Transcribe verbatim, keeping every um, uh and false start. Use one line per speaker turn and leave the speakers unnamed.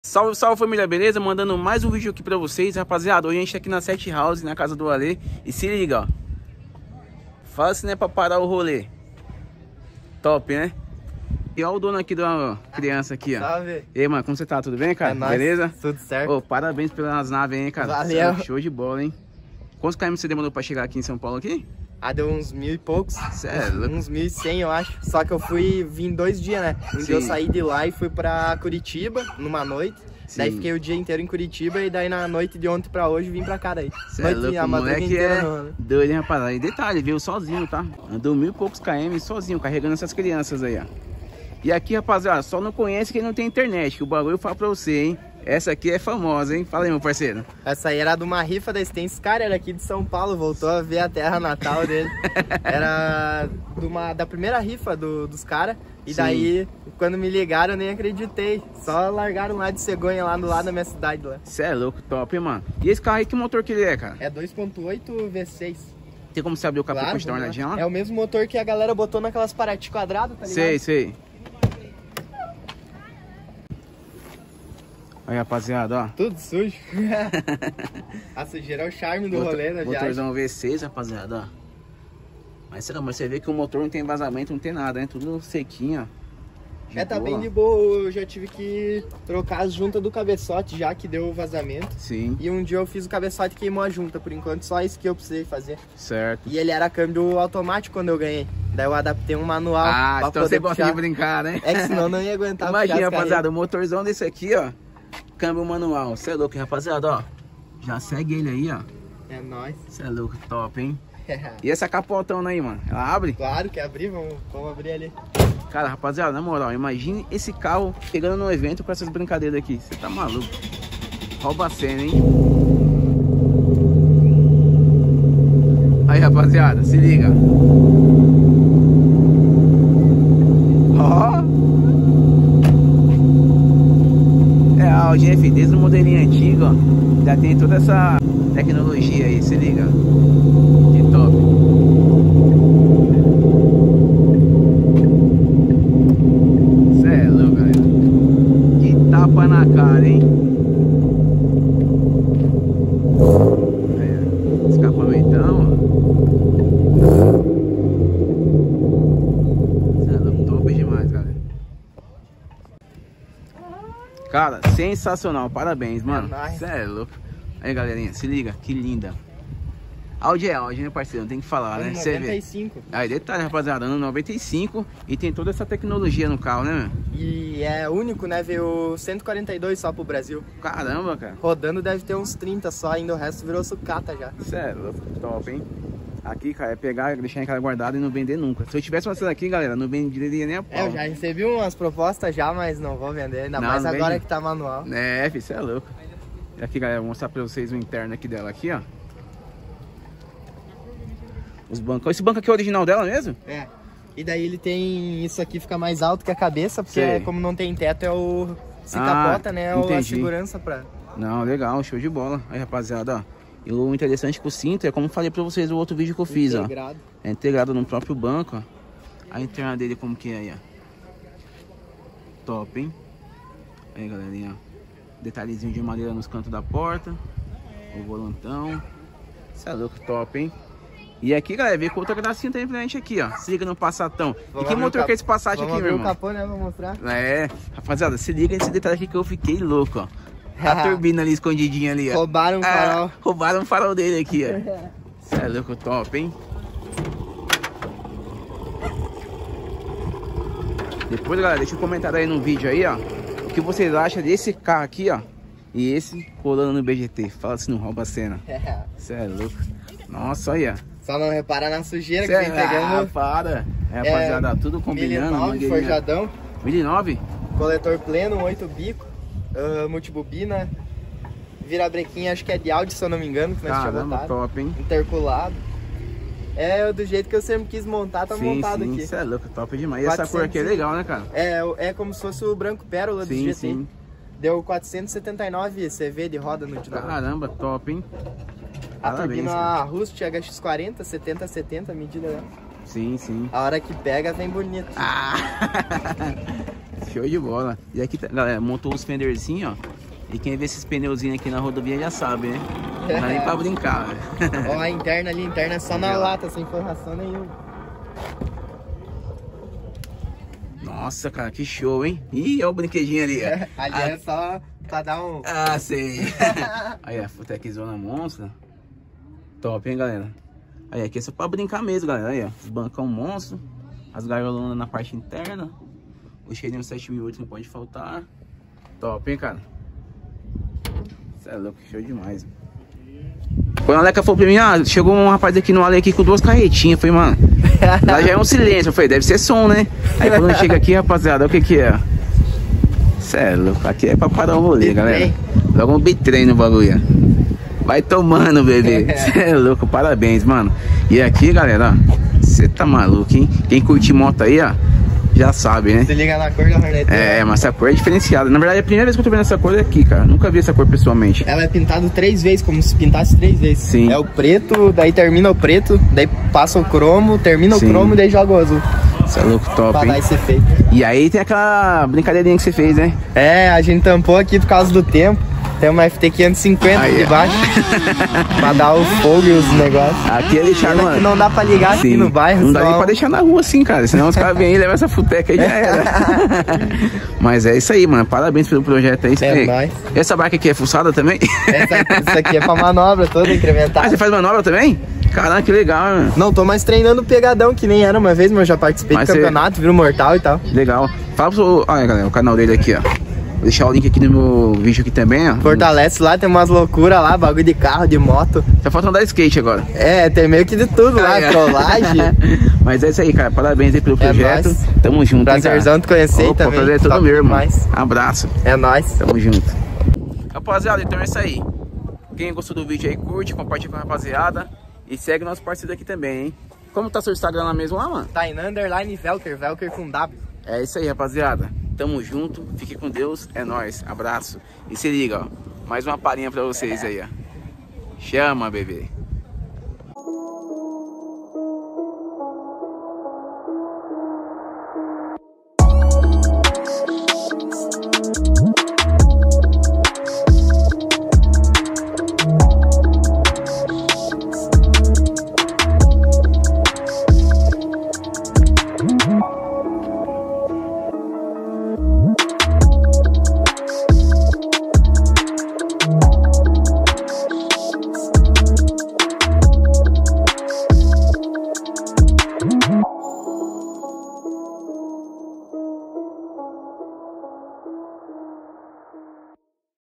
Salve, salve família, beleza? Mandando mais um vídeo aqui pra vocês, rapaziada. Hoje a gente tá aqui na Set House, na casa do Ale. E se liga, ó. Fala se não é pra parar o rolê. Top, né? E ó o dono aqui da criança aqui, ó.
Salve.
E aí, mano, como você tá? Tudo bem, cara?
É nóis.
Beleza?
Tudo certo.
Ô, parabéns pelas naves, hein, cara?
Valeu.
Show de bola, hein? Quantos km você demorou pra chegar aqui em São Paulo aqui?
Ah, deu uns mil e poucos.
Sério?
Uns mil e cem, eu acho. Só que eu fui, vim dois dias, né? Um
Sim.
dia eu saí de lá e fui pra Curitiba, numa noite.
Sim.
Daí fiquei o dia inteiro em Curitiba e daí na noite de ontem pra hoje vim pra cá daí.
Cê é louco, o moleque é
não, né?
doido, hein, rapaziada? E detalhe, veio sozinho, tá? Andou mil e poucos km sozinho, carregando essas crianças aí, ó. E aqui, rapaziada, só não conhece quem não tem internet, que o bagulho eu falo pra você, hein? Essa aqui é famosa, hein? Fala aí, meu parceiro.
Essa aí era de uma rifa da Stance. Cara, era aqui de São Paulo, voltou a ver a terra natal dele. Era de uma, da primeira rifa do, dos caras. E
Sim.
daí, quando me ligaram, eu nem acreditei. Só largaram lá de cegonha, lá do lado da minha cidade. Lá.
Cê é louco, top, hein, mano? E esse carro aí, que motor que ele é, cara?
É dois ponto oito V seis.
Tem como você abrir o capô pra gente dar uma
vamos lá.
olhadinha lá?
É o mesmo motor que a galera botou naquelas paradas quadradas, tá ligado?
Sei, sei. Aí, rapaziada, ó.
Tudo sujo. A sujeira é o charme do
Motor-
rolê da viagem.
Motorzão V seis, rapaziada, ó. Mas, sei lá, mas você vê que o motor não tem vazamento, não tem nada, né? Tudo sequinho, ó. De
É, tá
boa.
bem de boa. Eu já tive que trocar as juntas do cabeçote já, que deu vazamento.
Sim,
E um dia eu fiz o cabeçote e queimou a junta. Por enquanto, só isso que eu precisei fazer.
certo.
E ele era câmbio automático quando eu ganhei. Daí eu adaptei um manual
Ah,
pra
então
poder
você gosta
puxar.
de brincar, né?
É que senão eu não ia aguentar
Imagina,
puxar as
rapaziada, o motorzão desse aqui, ó. Câmbio manual. Cê é louco, rapaziada, ó. Já segue ele aí, ó.
carreiras. É nóis.
Cê é louco, top, hein? E essa capotona aí, mano? Ela abre?
Claro que abri, vamos, vamos abrir ali.
Cara, rapaziada, na moral, imagine esse carro chegando no evento com essas brincadeiras aqui. Você tá maluco. Rouba a cena, hein? Aí, rapaziada, se liga. Ó. É a Audi F, desde o modelinho antigo, ó. Já tem toda essa tecnologia aí, se liga. Que top. Cê é louco, galera. Que tapa na cara, hein? Aí, escapamentão, ó. Cê é louco, top demais, galera. Cara, sensacional, parabéns, mano.
É nóis.
Cê é louco. Aí, galerinha, se liga, que linda. Audi é Audi, né, parceiro? Não tem que falar, né?
Ano
Cê
noventa e
vê.
cinco.
Aí, detalhe, rapaziada, ano noventa e cinco e tem toda essa tecnologia no carro, né, meu?
E é único, né? Veio cento e quarenta e dois só pro Brasil.
Caramba, cara.
Rodando deve ter uns trinta só, ainda o resto virou sucata já.
Sério, top, hein? Aqui, cara, é pegar, deixar em casa guardado e não vender nunca. Se eu tivesse passando aqui, galera, não venderia nem a pau.
É, eu já recebi umas propostas já, mas não vou vender, ainda
Não,
mais
não
agora
vende?
que tá manual.
É, filho, você é louco. E aqui, galera, vou mostrar pra vocês o interno aqui dela, aqui, ó. Os bancos. Esse banco aqui é o original dela mesmo?
É. E daí ele tem isso aqui, fica mais alto que a cabeça, porque
Sei.
é, como não tem teto, é o... Se
Ah,
capota, né? É o- a
entendi.
segurança pra...
Não, legal, show de bola. Aí, rapaziada, ó. E o interessante com o cinto é como eu falei pra vocês no outro vídeo que eu fiz, ó.
Integrado.
É integrado no próprio banco, ó. A interna dele como que é aí, ó. Top, hein? Aí, galerinha, ó. Detalhezinho de madeira nos cantos da porta. O volantão. Isso é louco, top, hein? E aqui, galera, veio com outra gracinha também pra gente aqui, ó. Se liga no Passatão.
Vamos
E que
abrir o
motor
cap-
que é esse Passat
Vamos
aqui,
abrir
meu
o
irmão?
capô, né? Vou mostrar.
É, rapaziada, se liga nesse detalhe aqui que eu fiquei louco, ó. A turbina ali escondidinha ali, ó.
Roubaram o farol.
Ah, roubaram o farol dele aqui, ó. Isso é louco, top, hein? Depois, galera, deixa um comentário aí no vídeo aí, ó. O que vocês acham desse carro aqui, ó. E esse colando no B G T. Fala se não rouba a cena. Isso é louco. Nossa, olha.
Só não reparar na sujeira que
Cê
vem
é...
pegando.
Ah, para. É, rapaziada, tudo combinando.
mil e nove,
mangueirinha.
forjadão,
mil e nove?
coletor pleno, oito bico, uh, multibobina, virabrequinha, acho que é de Audi, se eu não me engano, que nós tínhamos
Caramba,
botado.
top, hein?
Interculado. É do jeito que eu sempre quis montar, tá
sim,
montado
sim,
aqui.
isso é louco, top demais. E essa cor aqui é legal, né, cara?
É, é como se fosse o branco pérola do
Sim,
G T.
sim.
Deu quatrocentos e setenta e nove C V de roda no dinamo.
Caramba, top, hein?
A
Parabéns,
turbina
cara.
Rust H X quarenta, setenta setenta, medida dela.
Sim, sim.
A hora que pega, vem bonito.
Ah! Show de bola. E aqui, galera, montou os fenderzinhos, ó. E quem vê esses pneuzinhos aqui na rodovia já sabe, né? Não dá nem pra brincar, velho.
Ó, a interna ali, a interna é só na lata, sem forração nenhuma.
Nossa, cara, que show, hein? Ih, olha o brinquedinho ali.
É, ali
ah,
é só pra dar um...
Ah, sei. Aí, a Futekzona monstra. Top, hein, galera? Aí, aqui é só pra brincar mesmo, galera. Aí, ó, os bancão monstro. As garolonas na parte interna. O cheirinho sete mil e oito não pode faltar. Top, hein, cara? Isso é louco, show demais. Quando a Leca falou pra mim, ah, chegou um rapaz aqui no Ale aqui com duas carretinhas. Eu falei, mano, lá já é um silêncio. Eu falei, deve ser som, né? Aí quando chega aqui, rapaziada, o que que é? Isso é louco, aqui é pra parar o rolê, galera. Logo um bitrem no bagulho. Vai tomando, bebê. Você é louco, parabéns, mano. E aqui, galera, você tá maluco, hein? Quem curte moto aí, ó, já sabe, né?
Se liga na cor da Hornet.
É, mas essa cor é diferenciada. Na verdade, é a primeira vez que eu tô vendo essa cor aqui, cara. Nunca vi essa cor pessoalmente.
Ela é pintada três vezes, como se pintasse três vezes.
Sim.
É o preto, daí termina o preto, daí passa o cromo, termina
Sim.
o cromo e daí joga o azul.
Isso é louco, top,
Pra
hein?
dar esse efeito.
E aí tem aquela brincadeirinha que você fez, né?
É, a gente tampou aqui por causa do tempo. Tem uma F T quinhentos e cinquenta
Aí,
aqui
ó.
embaixo. Pra dar o fogo e os negócios.
Aqui é deixar,
Pena
mano.
que não dá pra ligar aqui
Sim.
no bairro.
Não dá nem
só-
pra deixar na rua assim, cara. Senão os caras vêm aí e levam essa futeca aí e já era. Mas é isso aí, mano. Parabéns pelo projeto aí.
É
Ei,
nóis.
essa barca aqui é fuçada também?
Essa, essa aqui é pra manobra toda
Ah,
incrementada.
você faz manobra também? Caramba, que legal, mano.
Não tô mais treinando pegadão, que nem era uma vez, mas eu já participei
Mas
do
você-
campeonato, viro mortal e tal.
Legal. Fala pro... Olha, galera, o canal dele aqui, ó. Vou deixar o link aqui no meu vídeo aqui também, ó.
Fortalece lá, tem umas loucuras lá, bagulho de carro, de moto.
Só falta andar skate agora.
É, tem meio que de tudo lá,
Aí, ó.
trollagem.
Mas é isso aí, cara. Parabéns aí pelo
É
projeto.
nóis.
Tamo junto, hein, cara.
Prazerzão te conhecer
Opa,
também.
prazer é todo
Top
meu, irmão.
demais.
Abraço.
É nóis.
Tamo junto. Rapaziada, então é isso aí. Quem gostou do vídeo aí, curte, compartilha com a rapaziada. E segue nosso parceiro aqui também, hein? Como tá seu Instagram lá mesmo lá, mano?
Tá em underline Velker, Velker com W.
É isso aí, rapaziada. Tamo junto. Fique com Deus. É nóis. Abraço. E se liga, ó. Mais uma palhinha pra vocês aí, ó. Chama, bebê.